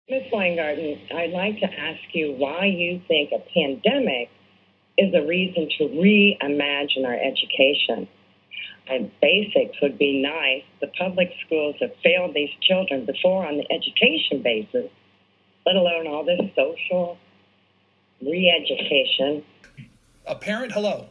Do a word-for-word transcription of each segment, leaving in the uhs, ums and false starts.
Miz Weingarten, I'd like to ask you why you think a pandemic is a reason to reimagine our education. And basics would be nice. The public schools have failed these children before on the education basis, let alone all this social re-education. A parent, hello.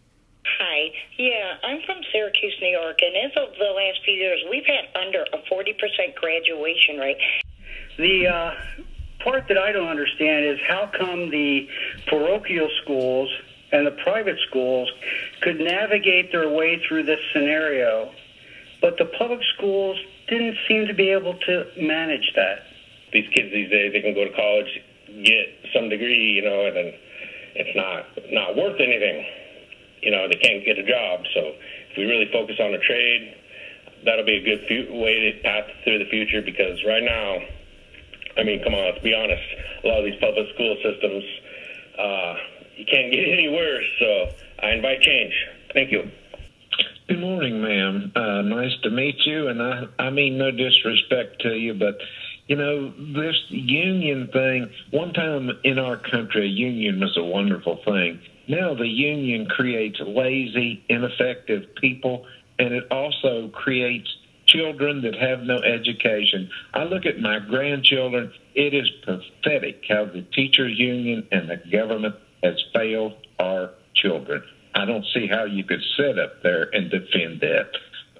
Hi. Yeah, I'm from Syracuse, New York, and as of the last few years, we've had under a forty percent graduation rate. The uh, part that I don't understand is how come the parochial schools and the private schools could navigate their way through this scenario, but the public schools didn't seem to be able to manage that. These kids these days, they can go to college, get some degree, you know, and then it's not not worth anything. You know, they can't get a job. So if we really focus on a trade, that'll be a good fu- way to path through the future, because right now, I mean, come on, let's be honest, a lot of these public school systems, uh, you can't get any worse. So I invite change. Thank you. Good morning, ma'am. Uh, nice to meet you, and I, I mean no disrespect to you, but, you know, this union thing, one time in our country, a union was a wonderful thing. Now the union creates lazy, ineffective people, and it also creates children that have no education. I look at my grandchildren. It is pathetic how the teachers union and the government has failed our children. I don't see how you could sit up there and defend that.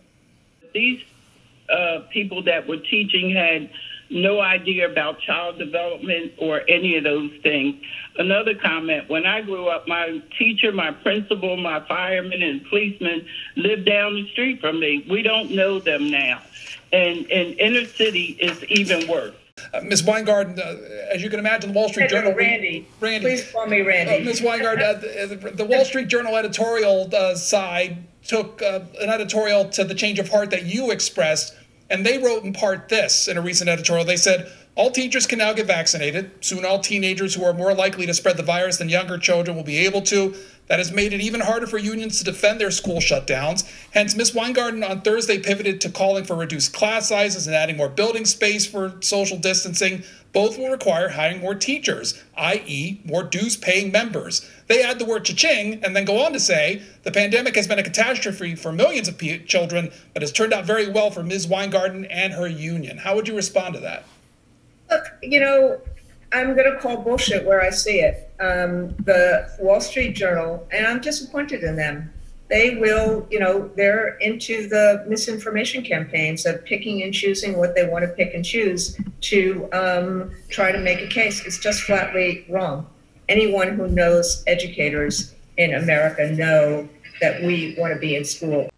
These uh, people that were teaching had no idea about child development or any of those things. Another comment, when I grew up, my teacher, my principal, my fireman and policeman lived down the street from me. We don't know them now. And, and inner city is even worse. Uh, Miz Weingarten, uh, as you can imagine, the Wall Street Hey, Journal... Randy, Randy. Please call me Randy. Uh, Miz Weingarten, uh, the, the Wall Street Journal editorial uh, side took uh, an editorial to the change of heart that you expressed, and they wrote in part this in a recent editorial. They said, all teachers can now get vaccinated. Soon all teenagers who are more likely to spread the virus than younger children will be able to. That has made it even harder for unions to defend their school shutdowns. Hence, Miz Weingarten on Thursday pivoted to calling for reduced class sizes and adding more building space for social distancing. Both will require hiring more teachers, that is more dues-paying members. They add the word cha-ching and then go on to say, the pandemic has been a catastrophe for millions of p- children, but has turned out very well for Miz Weingarten and her union. How would you respond to that? Look, you know, I'm going to call bullshit where I see it. Um, the Wall Street Journal, and I'm disappointed in them. They will, you know, they're into the misinformation campaigns of picking and choosing what they want to pick and choose to um, try to make a case. It's just flatly wrong. Anyone who knows educators in America know that we want to be in school.